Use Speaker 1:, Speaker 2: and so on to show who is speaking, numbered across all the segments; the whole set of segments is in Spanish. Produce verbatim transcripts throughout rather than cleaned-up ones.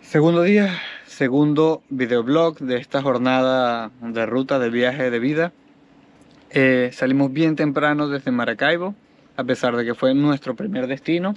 Speaker 1: Segundo día, segundo videoblog de esta jornada de ruta de viaje de vida. Eh, salimos bien temprano desde Maracaibo, a pesar de que fue nuestro primer destino.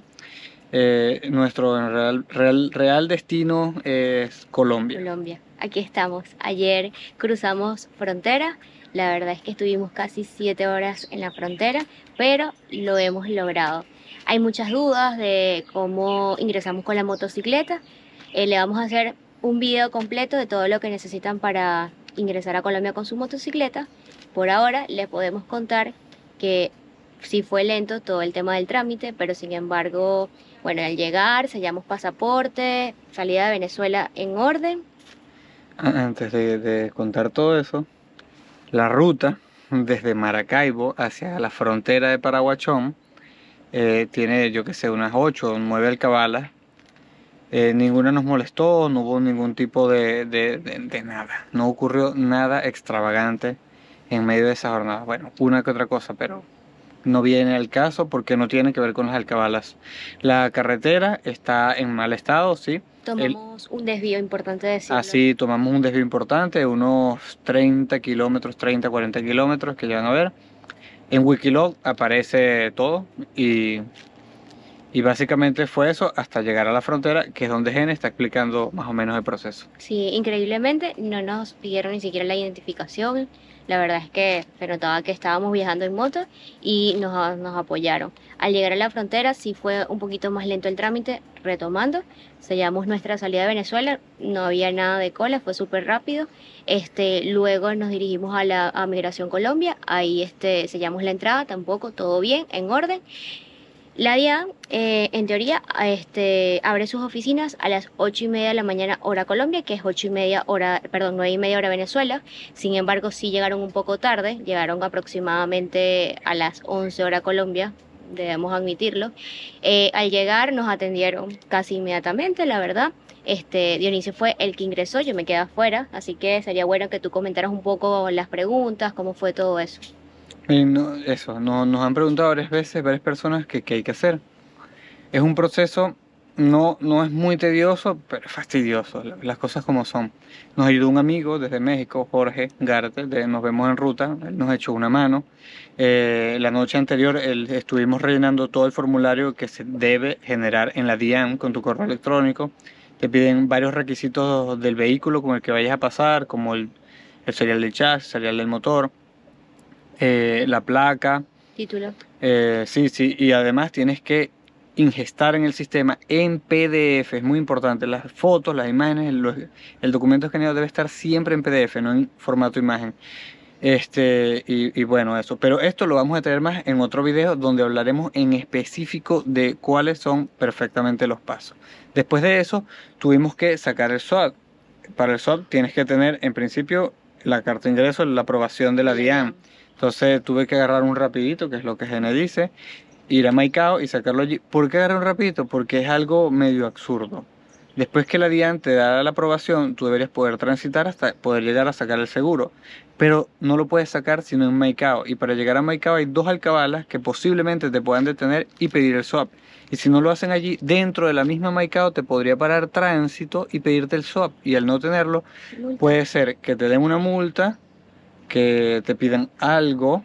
Speaker 1: Eh, nuestro real, real, real destino es Colombia.
Speaker 2: Colombia, aquí estamos. Ayer cruzamos frontera. La verdad es que estuvimos casi siete horas en la frontera, pero lo hemos logrado. Hay muchas dudas de cómo ingresamos con la motocicleta. Eh, le vamos a hacer un video completo de todo lo que necesitan para ingresar a Colombia con su motocicleta. Por ahora les podemos contar que sí fue lento todo el tema del trámite, pero sin embargo, bueno, al llegar sellamos pasaporte, salida de Venezuela en orden.
Speaker 1: Antes de, de contar todo eso, la ruta desde Maracaibo hacia la frontera de Paraguachón eh, tiene, yo que sé, unas ocho o nueve alcabalas. Eh, ninguna nos molestó, no hubo ningún tipo de, de, de, de nada. No ocurrió nada extravagante en medio de esa jornada. Bueno, una que otra cosa, pero no viene al caso porque no tiene que ver con las alcabalas. La carretera está en mal estado, sí. El,
Speaker 2: Tomamos un desvío, importante decirlo.
Speaker 1: así tomamos un desvío importante, unos treinta kilómetros, treinta, cuarenta kilómetros que llegan a ver. En Wikiloc aparece todo y Y básicamente fue eso hasta llegar a la frontera, que es donde Gene está explicando más o menos el proceso.
Speaker 2: Sí, increíblemente no nos pidieron ni siquiera la identificación. La verdad es que se notaba que estábamos viajando en moto y nos, nos apoyaron. Al llegar a la frontera sí fue un poquito más lento el trámite, retomando. Sellamos nuestra salida de Venezuela, no había nada de cola, fue súper rápido. Este, luego nos dirigimos a la a Migración Colombia, ahí este, sellamos la entrada, tampoco, todo bien, en orden. La DIAN, eh, en teoría, este, abre sus oficinas a las ocho y media de la mañana hora Colombia, que es ocho y media hora, perdón, nueve y media hora Venezuela. Sin embargo, sí llegaron un poco tarde, llegaron aproximadamente a las once hora Colombia, debemos admitirlo. Eh, al llegar nos atendieron casi inmediatamente, la verdad. Este, Dionisio fue el que ingresó, yo me quedé afuera, así que sería bueno que tú comentaras un poco las preguntas, cómo fue todo eso.
Speaker 1: Y no, eso, no, nos han preguntado varias veces, varias personas, que qué hay que hacer. Es un proceso, no, no es muy tedioso, pero es fastidioso, las cosas como son. Nos ayudó un amigo desde México, Jorge Garte, de Nos Vemos en Ruta, él nos echó una mano. Eh, la noche anterior él, estuvimos rellenando todo el formulario que se debe generar en la DIAN con tu correo electrónico. Te piden varios requisitos del vehículo con el que vayas a pasar, como el, el serial del chasis, el serial del motor, eh, la placa.
Speaker 2: Título.
Speaker 1: Eh, sí, sí, y además tienes que ingestar en el sistema en P D F, es muy importante. Las fotos, las imágenes, los- el documento escaneado debe estar siempre en P D F, no en formato imagen. Este, y, y bueno, eso. Pero esto lo vamos a tener más en otro video donde hablaremos en específico de cuáles son perfectamente los pasos. Después de eso, tuvimos que sacar el SWAT. Para el SWAT tienes que tener, en principio, la carta de ingreso, la aprobación de la DIAN. Entonces tuve que agarrar un rapidito, que es lo que Gene dice, ir a Maicao y sacarlo allí. ¿Por qué agarrar un rapidito? Porque es algo medio absurdo. Después que la DIAN te da la aprobación, tú deberías poder transitar hasta poder llegar a sacar el seguro. Pero no lo puedes sacar sino en Maicao. Y para llegar a Maicao hay dos alcabalas que posiblemente te puedan detener y pedir el swap. Y si no lo hacen allí, dentro de la misma Maicao te podría parar tránsito y pedirte el swap. Y al no tenerlo,
Speaker 2: Multa.
Speaker 1: puede ser que te den una multa, que te pidan algo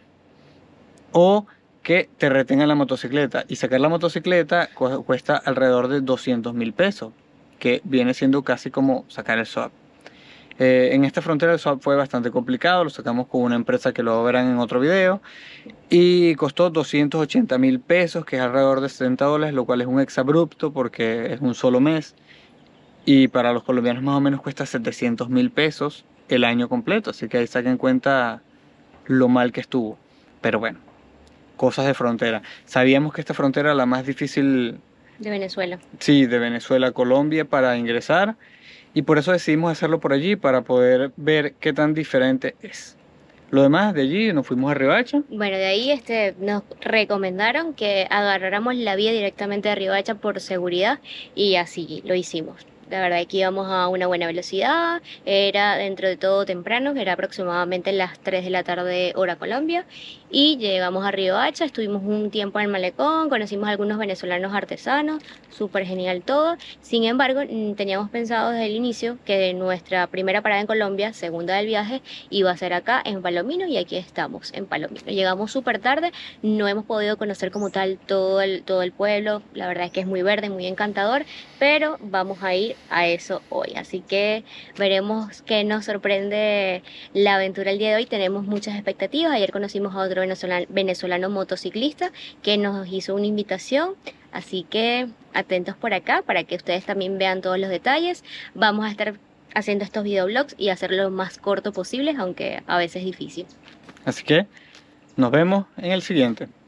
Speaker 1: o que te retengan la motocicleta. Y sacar la motocicleta cu- cuesta alrededor de doscientos mil pesos, que viene siendo casi como sacar el swap. Eh, en esta frontera el swap fue bastante complicado, lo sacamos con una empresa que lo verán en otro video y costó doscientos ochenta mil pesos, que es alrededor de setenta dólares, lo cual es un exabrupto porque es un solo mes y para los colombianos más o menos cuesta setecientos mil pesos el año completo, así que ahí saquen cuenta lo mal que estuvo. Pero bueno, cosas de frontera. Sabíamos que esta frontera era la más difícil,
Speaker 2: De Venezuela.
Speaker 1: sí, de Venezuela a Colombia para ingresar y por eso decidimos hacerlo por allí para poder ver qué tan diferente es. Lo demás de allí nos fuimos a Riohacha.
Speaker 2: Bueno, de ahí este, nos recomendaron que agarráramos la vía directamente de Riohacha por seguridad y así lo hicimos. La verdad es que íbamos a una buena velocidad, era dentro de todo temprano, era aproximadamente las tres de la tarde hora Colombia, y llegamos a Río Hacha, estuvimos un tiempo en el malecón, conocimos a algunos venezolanos artesanos, súper genial todo. Sin embargo, mm, teníamos pensado desde el inicio que nuestra primera parada en Colombia, segunda del viaje, iba a ser acá en Palomino, y aquí estamos en Palomino. Llegamos súper tarde, no hemos podido conocer como tal todo el, todo el pueblo, la verdad es que es muy verde, muy encantador, pero vamos a ir a eso hoy. Así que veremos qué nos sorprende la aventura el día de hoy. Tenemos muchas expectativas. Ayer conocimos a otro venezolano, venezolano motociclista que nos hizo una invitación. Así que atentos por acá para que ustedes también vean todos los detalles. Vamos a estar haciendo estos videoblogs y hacerlo lo más corto posible, aunque a veces es difícil.
Speaker 1: Así que nos vemos en el siguiente.